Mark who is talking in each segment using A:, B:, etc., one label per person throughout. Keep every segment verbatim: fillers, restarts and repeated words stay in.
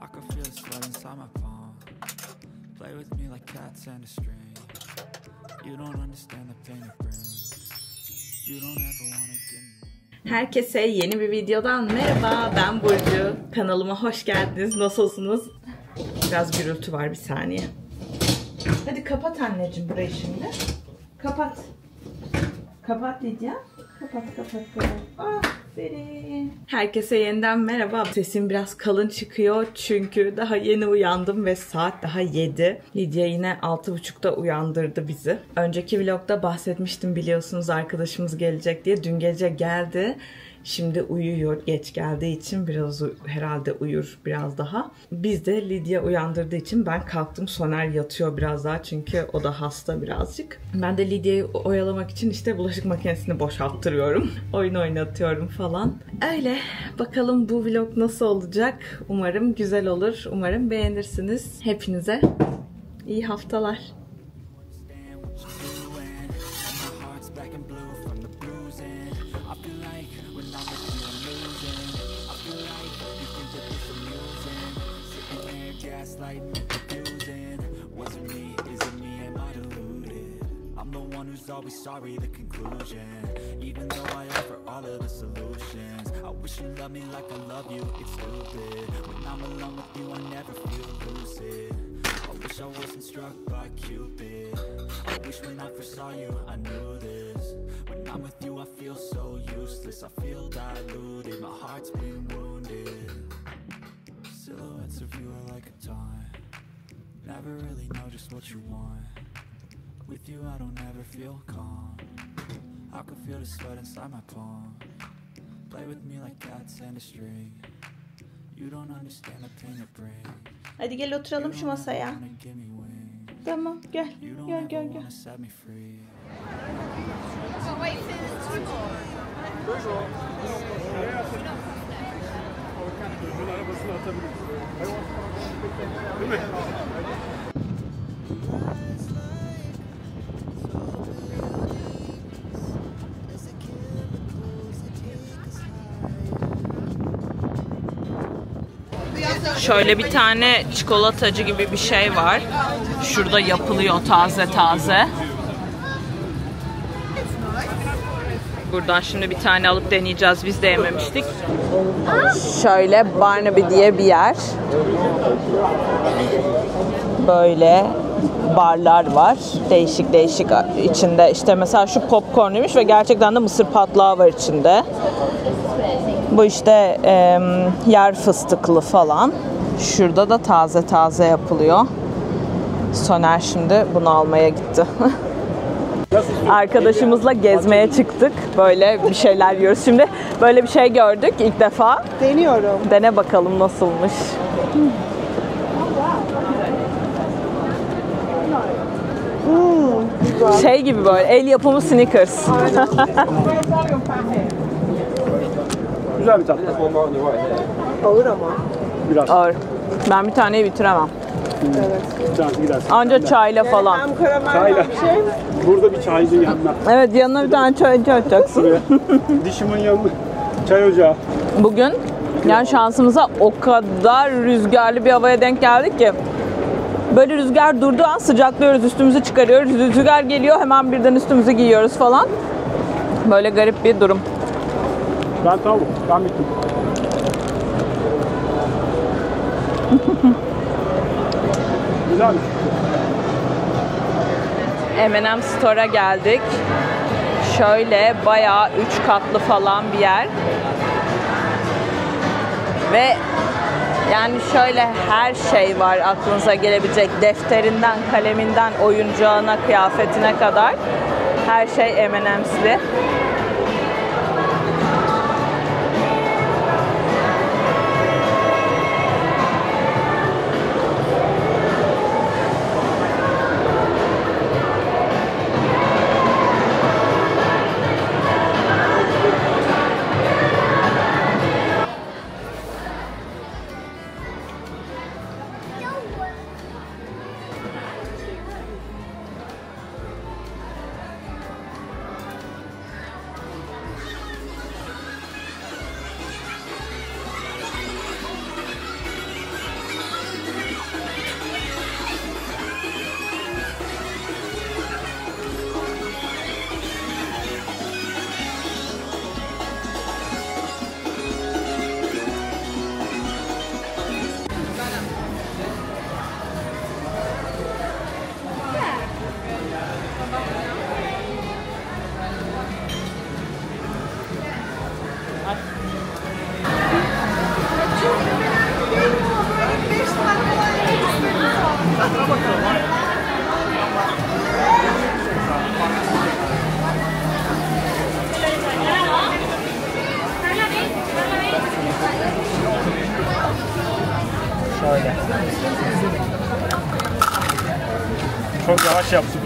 A: I can feel the sweat inside my palm. Play with me like cats and a string. You don't understand the pain it brings. You don't ever wanna give me.
B: Herkese yeni bir videodan merhaba, ben Burcu. Kanalıma hoş geldiniz. Nasılsınız? Biraz gürültü var, bir saniye. Hadi kapat anneciğim burayı şimdi. Kapat. Kapat Lidya. Kapat, kapat, kapat. Aferin. Herkese yeniden merhaba. Sesim biraz kalın çıkıyor çünkü daha yeni uyandım ve saat daha yedi. Lidya yine altı buçukta uyandırdı bizi. Önceki vlogda bahsetmiştim, biliyorsunuz, arkadaşımız gelecek diye. Dün gece geldi. Şimdi uyuyor, geç geldiği için biraz herhalde uyur biraz daha. Biz de Lidya uyandırdığı için ben kalktım. Soner yatıyor biraz daha çünkü o da hasta birazcık. Ben de Lidya'yı oyalamak için işte bulaşık makinesini boşalttırıyorum. Oyun oynatıyorum falan. Öyle. Bakalım bu vlog nasıl olacak? Umarım güzel olur. Umarım beğenirsiniz. Hepinize iyi haftalar.
A: Always sorry, the conclusion. Even though I offer all of the solutions, I wish you loved me like I love you. It's stupid. When I'm alone with you, I never feel lucid. I wish I wasn't struck by Cupid. I wish when I first saw you, I knew this. When I'm with you, I feel so useless. I feel diluted. My heart's been wounded. Silhouettes of you are like a taunt. Never really know just what you want. With you I don't ever feel calm. I can feel the sweat inside my palm. Play with me like cats and a string. You don't understand the pain it brings.
B: Hadi gel oturalım şu masaya. Tamam, gel. Gel gel gel.
C: Değil mi?
B: Şöyle bir tane çikolatacı gibi bir şey var. Şurada yapılıyor taze taze. Buradan şimdi bir tane alıp deneyeceğiz. Biz de yememiştik. Şöyle Barnaby diye bir yer. Böyle barlar var. Değişik değişik içinde. İşte mesela şu popcorn'uymuş ve gerçekten de mısır patlağı var içinde. Bu işte e, yer fıstıklı falan. Şurada da taze taze yapılıyor. Soner şimdi bunu almaya gitti. Arkadaşımızla gezmeye çıktık. Böyle bir şeyler yiyoruz. Şimdi böyle bir şey gördük ilk defa.
D: Deniyorum.
B: Dene bakalım nasılmış.
D: Hmm,
B: şey gibi böyle el yapımı Snickers.
C: Güzel bir tat.
D: ağır ama.
C: Biraz.
B: Ağır. Ben bir taneyi bitiremem.
D: Evet.
C: Bir tanesi gidersin.
B: Anca çayla falan.
D: Hem karamel
C: Çayla.
D: hem şey.
C: Burada bir çaycı yanına.
B: Evet, yanına bir tane çaycı açacaksın.
C: Dişimin yanına çay ocağı.
B: Bugün yani şansımıza o kadar rüzgarlı bir havaya denk geldik ki böyle rüzgar durduğu an sıcaklıyoruz, üstümüzü çıkarıyoruz. Rüzgar geliyor, hemen birden üstümüzü giyiyoruz falan. Böyle garip bir durum.
C: Ben tamam. Ben bittim. Güzelmiş.
B: M and M Store'a geldik. Şöyle bayağı üç katlı falan bir yer. Ve yani şöyle her şey var aklınıza gelebilecek. Defterinden, kaleminden, oyuncağına, kıyafetine kadar. Her şey M and M's'li.
C: Şöyle. Çok yavaş yaptım.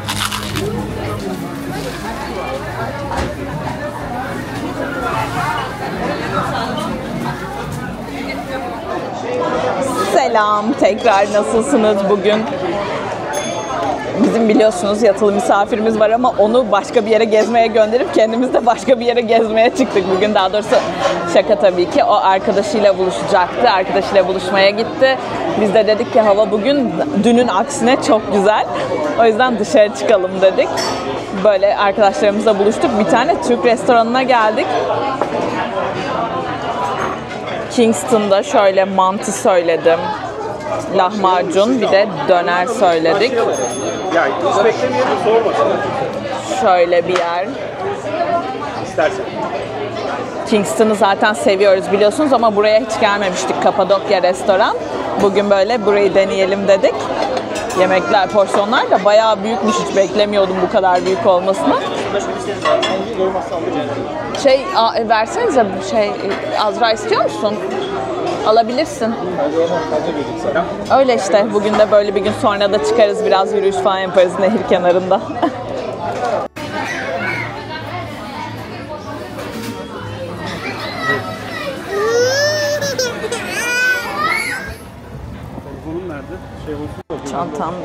B: Selam, tekrar nasılsınız bugün? Bizim biliyorsunuz yatılı misafirimiz var ama onu başka bir yere gezmeye gönderip kendimiz de başka bir yere gezmeye çıktık bugün. Daha doğrusu şaka tabii ki. O arkadaşıyla buluşacaktı. Arkadaşıyla buluşmaya gitti. Biz de dedik ki hava bugün dünün aksine çok güzel. O yüzden dışarı çıkalım dedik. Böyle arkadaşlarımızla buluştuk. Bir tane Türk restoranına geldik. Kingston'da şöyle mantı söyledim. Lahmacun, bir de döner söyledik.
C: Ya hiç beklemiyordum, sormasın.
B: Şöyle bir yer.
C: İstersen.
B: Kingston'ı zaten seviyoruz biliyorsunuz ama buraya hiç gelmemiştik. Kapadokya restoran. Bugün böyle burayı deneyelim dedik. Yemekler, porsiyonlar da bayağı büyükmüş. Hiç beklemiyordum bu kadar büyük olmasını. Şey, a, versenize şey, Azra istiyor musun? Alabilirsin. Öyle işte. Bugün de böyle bir gün, sonra da çıkarız biraz yürüyüş falan yaparız nehir kenarında.
C: Telefonum nerede? Şey olsun.
B: Çantamda.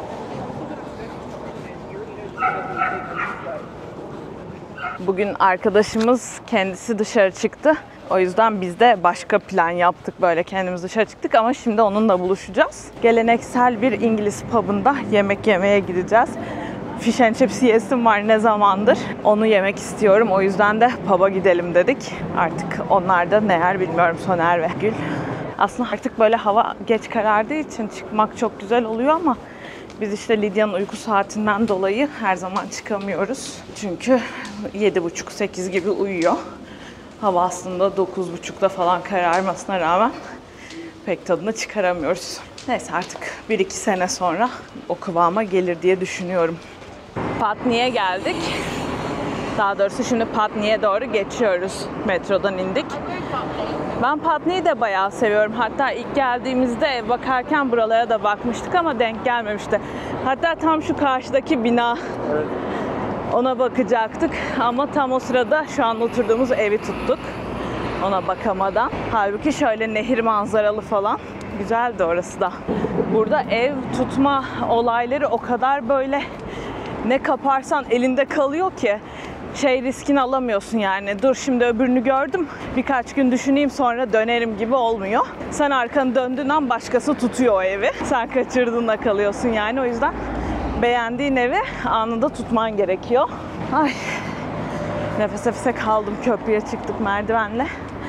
B: Bugün arkadaşımız kendisi dışarı çıktı. O yüzden biz de başka plan yaptık. Böyle kendimiz dışarı çıktık ama şimdi onunla buluşacağız. Geleneksel bir İngiliz pub'ında yemek yemeye gideceğiz. Fish and chips yiyesim var ne zamandır. Onu yemek istiyorum. O yüzden de pub'a gidelim dedik. Artık onlar da ne yer bilmiyorum, Soner ve Gül. Aslında artık böyle hava geç karardığı için çıkmak çok güzel oluyor ama biz işte Lidya'nın uyku saatinden dolayı her zaman çıkamıyoruz. Çünkü yedi buçuk sekiz gibi uyuyor. Hava aslında dokuz buçukta falan kararmasına rağmen pek tadını çıkaramıyoruz. Neyse artık bir iki sene sonra o kıvama gelir diye düşünüyorum. Putney'e geldik. Daha doğrusu şimdi Putney'e doğru geçiyoruz. Metrodan indik. Ben Putney'i de bayağı seviyorum. Hatta ilk geldiğimizde ev bakarken buralara da bakmıştık ama denk gelmemişti. Hatta tam şu karşıdaki bina. Evet. Ona bakacaktık ama tam o sırada şu an oturduğumuz evi tuttuk. Ona bakamadan. Halbuki şöyle nehir manzaralı falan. Güzeldi orası da. Burada ev tutma olayları o kadar böyle ne kaparsan elinde kalıyor ki şey riskini alamıyorsun yani. Dur şimdi öbürünü gördüm, birkaç gün düşüneyim sonra dönerim gibi olmuyor. Sen arkanı döndüğün an başkası tutuyor o evi. Sen kaçırdığında kalıyorsun yani. O yüzden beğendiğin evi anında tutman gerekiyor. Ay, nefes nefese kaldım. Köprüye çıktık merdivenle.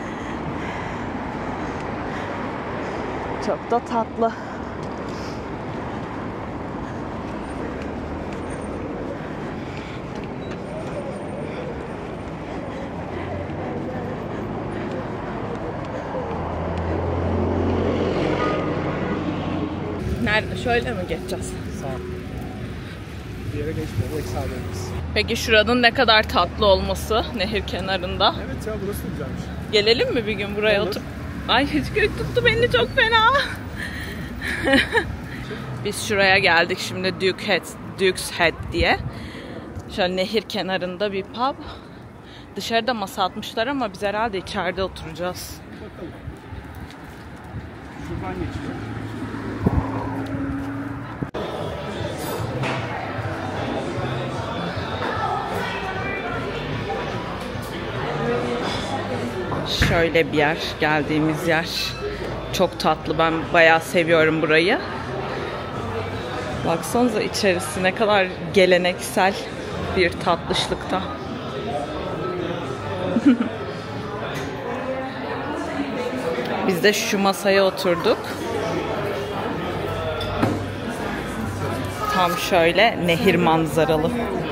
B: Çok da tatlı. Nerede? Şöyle mi geçeceğiz?
C: Sağ ol. Bir yere geçmiyor. Sağ olun.
B: Peki şuranın ne kadar tatlı olması nehir kenarında.
C: Evet ya, burası da güzelmiş.
B: Gelelim mi bir gün buraya otur? Ay hıçkırık tuttu beni çok fena. Biz şuraya geldik şimdi, Duke Head, Duke's Head diye. Şöyle nehir kenarında bir pub. Dışarıda masa atmışlar ama biz herhalde içeride oturacağız.
C: Bakalım. Şuradan geçeceğim.
B: Şöyle bir yer, geldiğimiz yer. Çok tatlı. Ben bayağı seviyorum burayı. Baksanıza içerisi ne kadar geleneksel bir tatlışlıkta. Biz de şu masaya oturduk. Tam şöyle nehir manzaralı.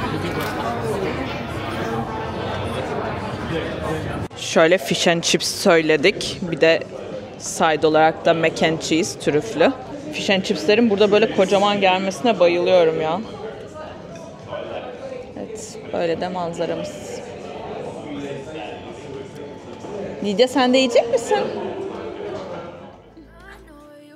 B: Şöyle fish and chips söyledik. Bir de side olarak da mac and cheese trüflü. Fish and chipslerin burada böyle kocaman gelmesine bayılıyorum ya. Evet, böyle de manzaramız. Lidya sen de yiyecek misin?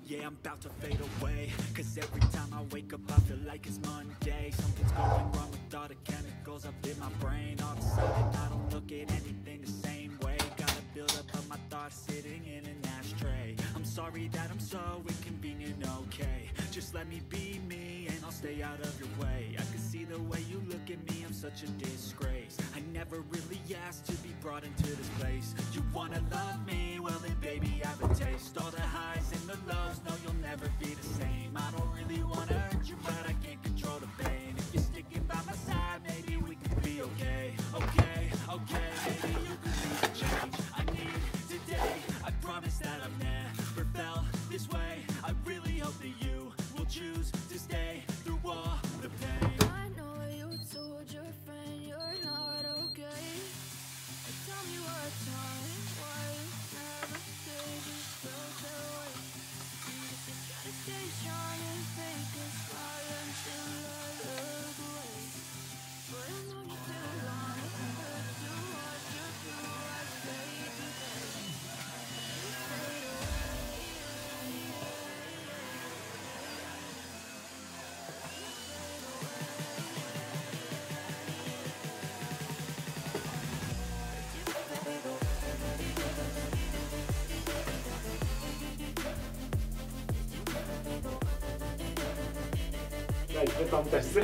A: Yeah, I'm about to fade away, cause every time I wake up I feel like it's Monday. Something's going wrong with all the chemicals up in my brain. All of a sudden I don't look at anything the same way. Gotta build up of my thoughts sitting in an ashtray. I'm sorry that I'm so inconvenient, okay? Just let me be me and I'll stay out of your way. I can see the way you look at me, I'm such a disgrace. I never really asked to be brought into this place. You wanna love me? Well then baby I have a taste. All the highs and the lows, no you'll never be the same. I don't really wanna hurt you but I can't control the pain. If you're sticking by my side, maybe we can be okay. Okay, okay, maybe you can be the change I need today. I promise that I've never felt this way. I really hope that you will choose to stay through all the pain.
E: I know you told your friend you're not okay. Tell me what's wrong, why you never say just felt that way. You just try to stay strong and fake a smile until I look away. But I know you too long, it hurts to watch you through. I stay today. You fade away.
C: 야, 이거 너무 됐어.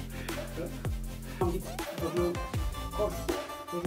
C: 여기 여기 거 여기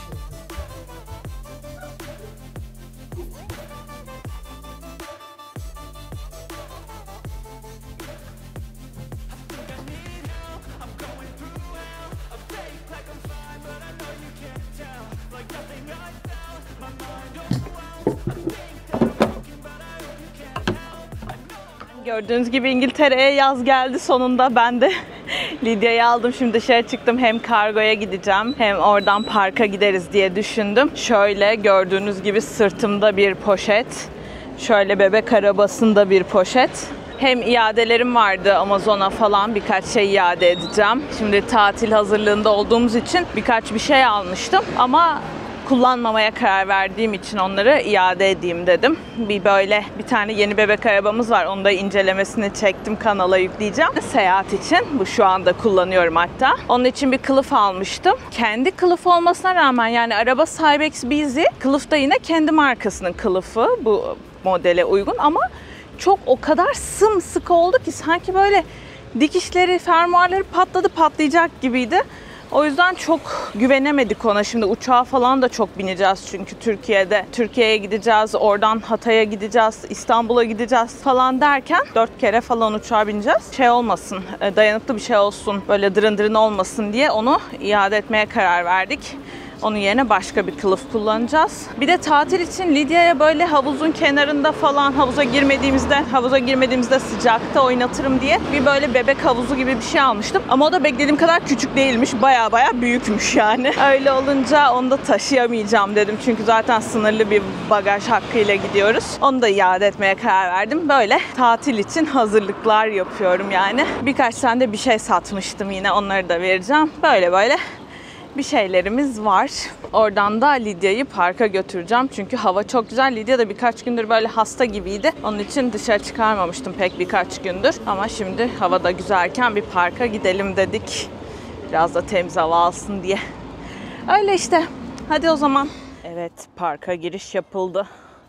B: Gördüğünüz gibi İngiltere'ye yaz geldi sonunda. Ben de Lidya'yı aldım. Şimdi dışarı çıktım. Hem kargoya gideceğim hem oradan parka gideriz diye düşündüm. Şöyle gördüğünüz gibi sırtımda bir poşet. Şöyle bebek arabasında bir poşet. Hem iadelerim vardı Amazon'a falan, birkaç şey iade edeceğim. Şimdi tatil hazırlığında olduğumuz için birkaç bir şey almıştım. Ama kullanmamaya karar verdiğim için onları iade edeyim dedim. Bir böyle bir tane yeni bebek arabamız var. Onu da incelemesini çektim, kanala yükleyeceğim. Seyahat için bu şu anda kullanıyorum hatta. Onun için bir kılıf almıştım. Kendi kılıf olmasına rağmen, yani araba Cybex Beezy, kılıf da yine kendi markasının kılıfı bu modele uygun ama çok o kadar sımsıkı oldu ki sanki böyle dikişleri, fermuarları patladı patlayacak gibiydi. O yüzden çok güvenemedik ona. Şimdi uçağa falan da çok bineceğiz çünkü Türkiye'de. Türkiye'ye gideceğiz, oradan Hatay'a gideceğiz, İstanbul'a gideceğiz falan derken dört kere falan uçağa bineceğiz. Şey olmasın, dayanıklı bir şey olsun, böyle dırın dırın olmasın diye onu iade etmeye karar verdik. Onun yerine başka bir kılıf kullanacağız. Bir de tatil için Lidya'ya böyle havuzun kenarında falan, havuza girmediğimizde, havuza girmediğimizde sıcakta oynatırım diye bir böyle bebek havuzu gibi bir şey almıştım. Ama o da beklediğim kadar küçük değilmiş. Baya baya büyükmüş yani. Öyle olunca onu da taşıyamayacağım dedim. Çünkü zaten sınırlı bir bagaj hakkıyla gidiyoruz. Onu da iade etmeye karar verdim. Böyle tatil için hazırlıklar yapıyorum yani. Birkaç tane de bir şey satmıştım yine. Onları da vereceğim. Böyle böyle bir şeylerimiz var. Oradan da Lidya'yı parka götüreceğim. Çünkü hava çok güzel. Lidya da birkaç gündür böyle hasta gibiydi. Onun için dışarı çıkarmamıştım pek birkaç gündür. Ama şimdi hava da güzelken bir parka gidelim dedik. Biraz da temiz hava alsın diye. Öyle işte. Hadi o zaman. Evet, parka giriş yapıldı.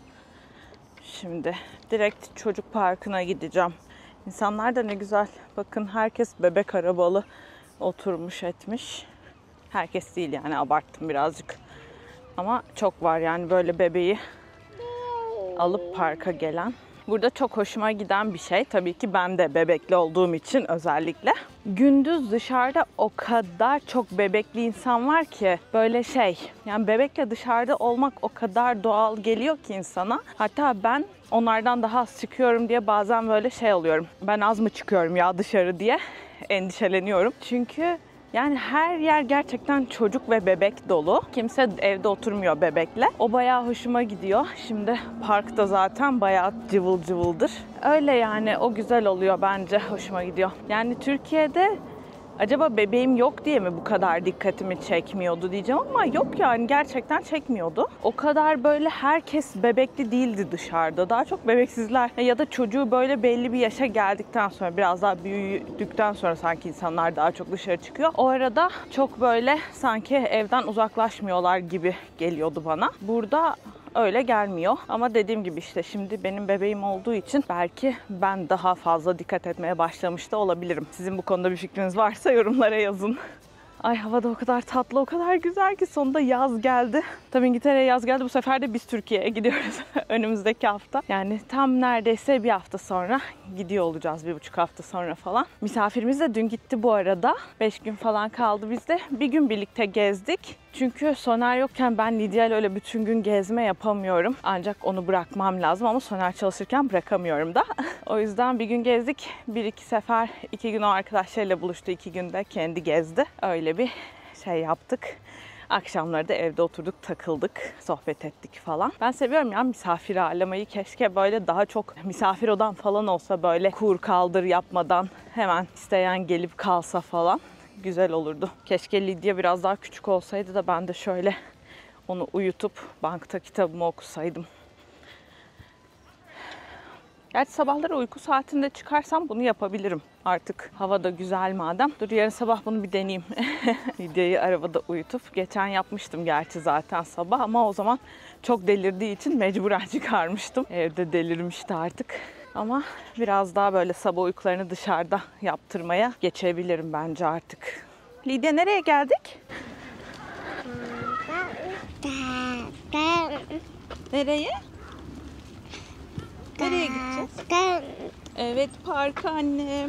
B: Şimdi direkt çocuk parkına gideceğim. İnsanlar da ne güzel. Bakın herkes bebek arabalı oturmuş etmiş. Herkes değil yani, abarttım birazcık. Ama çok var yani böyle bebeği alıp parka gelen. Burada çok hoşuma giden bir şey. Tabii ki ben de bebekli olduğum için özellikle. Gündüz dışarıda o kadar çok bebekli insan var ki böyle şey. Yani bebekle dışarıda olmak o kadar doğal geliyor ki insana. Hatta ben onlardan daha az çıkıyorum diye bazen böyle şey oluyorum. Ben az mı çıkıyorum ya dışarı diye endişeleniyorum. Çünkü yani her yer gerçekten çocuk ve bebek dolu. Kimse evde oturmuyor bebekle. O bayağı hoşuma gidiyor. Şimdi parkta zaten bayağı cıvıl cıvıldır. Öyle yani, o güzel oluyor bence. Hoşuma gidiyor. Yani Türkiye'de acaba bebeğim yok diye mi bu kadar dikkatimi çekmiyordu diyeceğim ama yok yani gerçekten çekmiyordu. O kadar böyle herkes bebekli değildi dışarıda. Daha çok bebeksizler ya da çocuğu böyle belli bir yaşa geldikten sonra biraz daha büyüdükten sonra sanki insanlar daha çok dışarı çıkıyor. O arada çok böyle sanki evden uzaklaşmıyorlar gibi geliyordu bana. Burada öyle gelmiyor. Ama dediğim gibi işte şimdi benim bebeğim olduğu için belki ben daha fazla dikkat etmeye başlamış da olabilirim. Sizin bu konuda bir fikriniz varsa yorumlara yazın. Ay hava da o kadar tatlı, o kadar güzel ki sonunda yaz geldi. Tabii İngiltere'ye yaz geldi. Bu sefer de biz Türkiye'ye gidiyoruz önümüzdeki hafta. Yani tam neredeyse bir hafta sonra gidiyor olacağız. Bir buçuk hafta sonra falan. Misafirimiz de dün gitti bu arada. Beş gün falan kaldı bizde. Bir gün birlikte gezdik. Çünkü Soner yokken ben Lidya ile öyle bütün gün gezme yapamıyorum. Ancak onu bırakmam lazım ama Soner çalışırken bırakamıyorum da. O yüzden bir gün gezdik. Bir iki sefer iki gün o arkadaşlarıyla buluştu. İki günde kendi gezdi. Öyle bir şey yaptık. Akşamları da evde oturduk, takıldık, sohbet ettik falan. Ben seviyorum ya misafir ağırlamayı. Keşke böyle daha çok misafir odam falan olsa, böyle kur kaldır yapmadan hemen isteyen gelip kalsa falan. Güzel olurdu. Keşke Lidya biraz daha küçük olsaydı da ben de şöyle onu uyutup bankta kitabımı okusaydım. Gerçi sabahları uyku saatinde çıkarsam bunu yapabilirim. Artık hava da güzel madem. Dur yarın sabah bunu bir deneyeyim. Lidya'yı arabada uyutup. Geçen yapmıştım gerçi zaten sabah ama o zaman çok delirdiği için mecburen çıkarmıştım. Evde delirmişti artık. Ama biraz daha böyle sabah uykularını dışarıda yaptırmaya geçebilirim bence artık. Lidya nereye geldik? Nereye? Nereye gideceğiz? Evet, parka annem.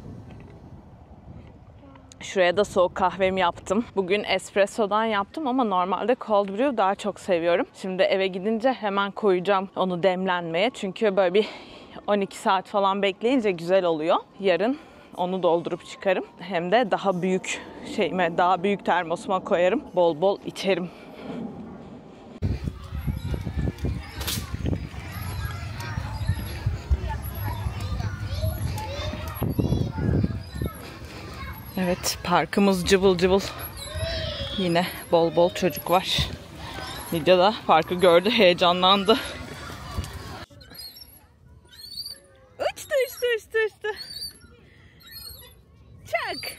B: Şuraya da soğuk kahvemi yaptım. Bugün espressodan yaptım ama normalde cold brew daha çok seviyorum. Şimdi eve gidince hemen koyacağım onu demlenmeye. Çünkü böyle bir on iki saat falan bekleyince güzel oluyor. Yarın onu doldurup çıkarım. Hem de daha büyük şeyime, daha büyük termosuma koyarım. Bol bol içerim. Evet, parkımız cıvıl cıvıl. Yine bol bol çocuk var. Lidya da parkı gördü, heyecanlandı. Uçtu, uçtu, uçtu, uçtu. Çak.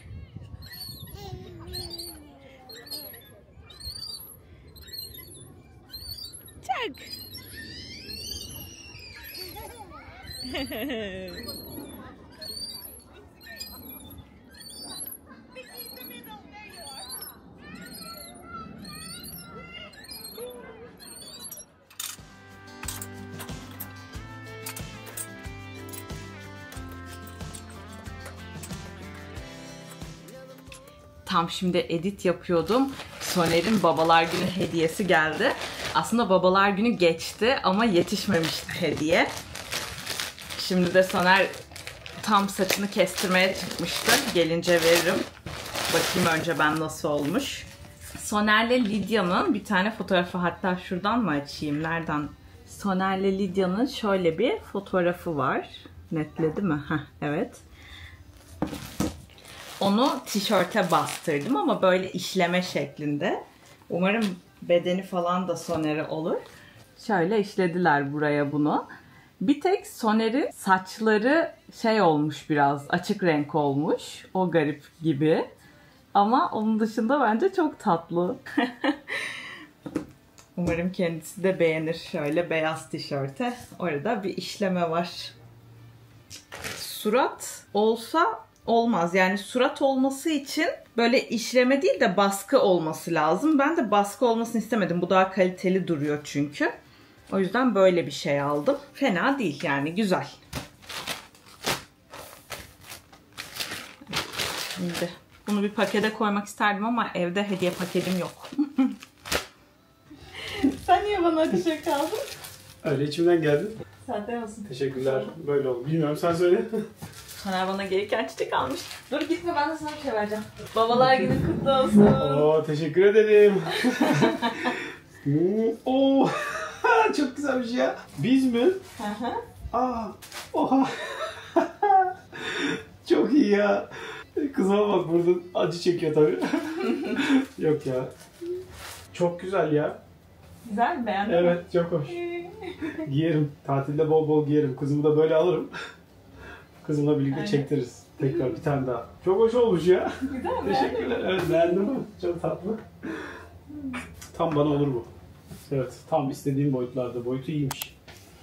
B: Çak. Tam şimdi edit yapıyordum. Soner'in babalar günü hediyesi geldi. Aslında babalar günü geçti ama yetişmemişti hediye. Şimdi de Soner tam saçını kestirmeye çıkmıştı. Gelince veririm. Bakayım önce ben nasıl olmuş. Soner'le Lidya'nın bir tane fotoğrafı, hatta şuradan mı açayım? Nereden? Soner'le Lidya'nın şöyle bir fotoğrafı var. Netledi mi? Heh, evet. Onu tişörte bastırdım ama böyle işleme şeklinde. Umarım bedeni falan da Soner'e olur. Şöyle işlediler buraya bunu. Bir tek Soner'in saçları şey olmuş, biraz açık renk olmuş. O garip gibi. Ama onun dışında bence çok tatlı. Umarım kendisi de beğenir. Şöyle beyaz tişörte. Orada bir işleme var. Surat olsa olmaz. Yani surat olması için böyle işleme değil de baskı olması lazım. Ben de baskı olmasını istemedim. Bu daha kaliteli duruyor çünkü. O yüzden böyle bir şey aldım. Fena değil yani, güzel. Şimdi bunu bir pakete koymak isterdim ama evde hediye paketim yok. Sen niye bana ateşe kaldın?
C: Öyle içimden geldi.
B: Sade olsun.
C: Teşekkürler. Böyle oldu. Bilmiyorum, sen söyle.
B: Soner bana gelirken çiçek almış. Dur gitme, ben de sana bir şey vereceğim. Babalar günü kutlu olsun.
C: Oo, teşekkür ederim. Oo, çok güzel bir şey ya. Biz mi?
B: Hı hı.
C: Aa, oha. Çok iyi ya. Kızıma bak burada acı çekiyor tabii. Yok ya. Çok güzel ya.
B: Güzel mi? Beğendin mi?
C: Evet çok hoş. Giyerim. Tatilde bol bol giyerim. Kızımı da böyle alırım. Kızımla birlikte
B: Aynen.
C: çektiririz. Tekrar bir tane daha. Çok hoş olmuş ya.
B: Güzel mi?
C: Teşekkürler. Evet beğendim mi? Çok tatlı. Tam bana olur bu. Evet tam istediğim boyutlarda. Boyutu iyiymiş.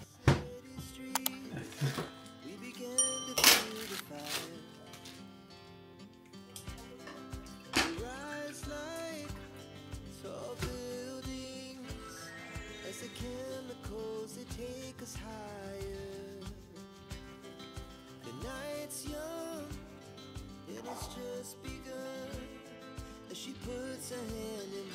F: We began to feel the fire. We rise like tall buildings as the chemicals they take us higher. The night's young and it's just begun as she puts her hand in